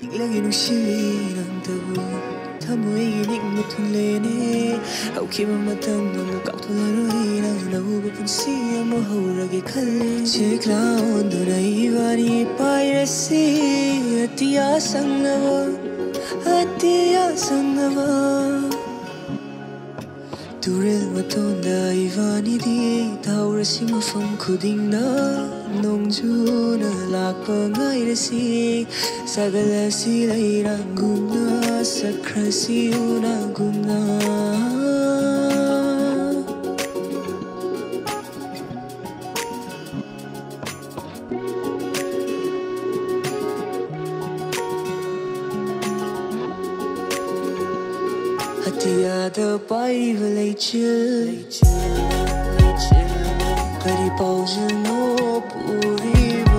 Lagi nusiwi ng tabu Tamoy inig mo tunlene Au kima matang na mukak tularoi Na naubupunsi mo hauragi kali Siklaon do na iwani pairasi Atiya sang nawa Turil matonda ivani di Taurasi mafam kuding na Nongju na lakpa ngairasi Sagalasi lairang gumna Sakrasi una gumna Hatiyada paiva leichil Kari paujil no puriba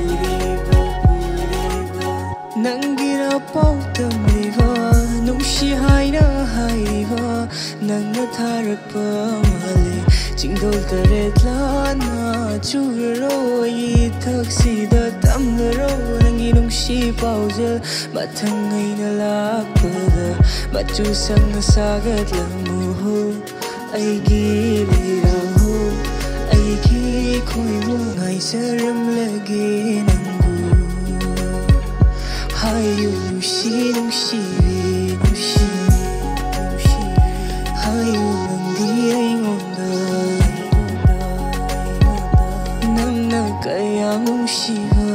Nangira pautam liva Nungshi haina haiva Nangna tharakpa mahali Chingdol karet lana Chuviro itaksida tamnaro Nangi nungshi paujil Matang ay nalakpada Machu sang nasagat lang muho Aigi liraho Aigi ko'y mo ngay saram lagi ng Hayu nushi nushi nushi Hayu lang di ay ngonda Nang nagkaya mong shiva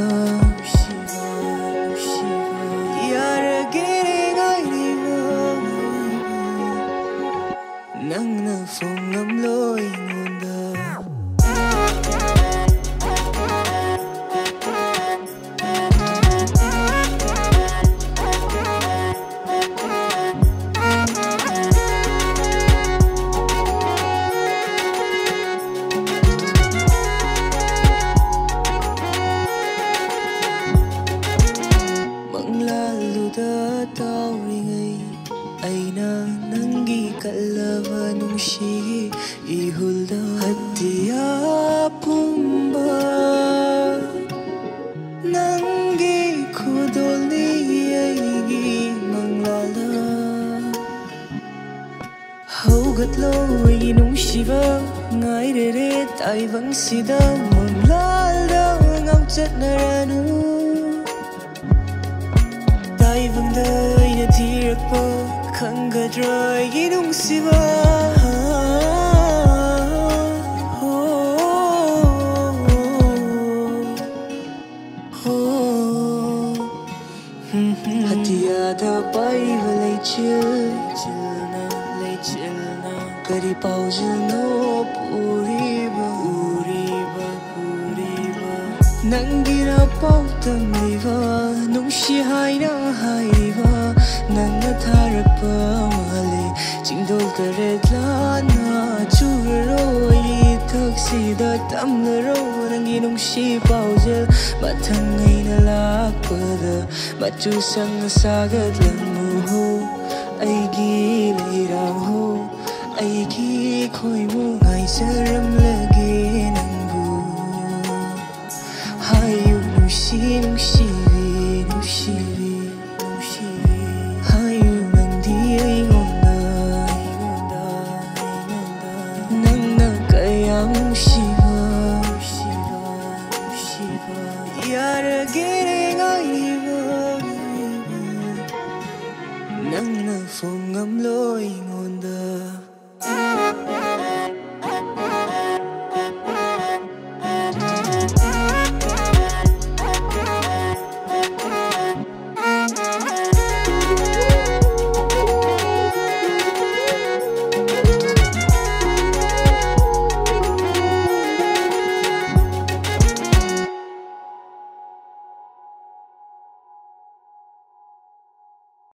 Yara giring ay diba Nang nafong amloy ngonda Aina nangi kalava nungshi ihulda hatiya pumba nangi kudoli aigi manglala haugatlo aigi nungshiba ngairere taivang sida manglala ngauchat naranu taivang da ina tirakpa Kangadra inung siwa Hatiyada paiva leichil Kari paujil no puriba Nangira pautam liva Nungshi haina haiva Nangna tharakpa mahali Chingdol karet lana Chuviro itaksida tamnaro Nangi nungshi paujil Matang ay nalakpada Machu sang nasagat lang muho Aigi lairang Aigi ko'y mo ngay saram lagi ng bu Hayu nushi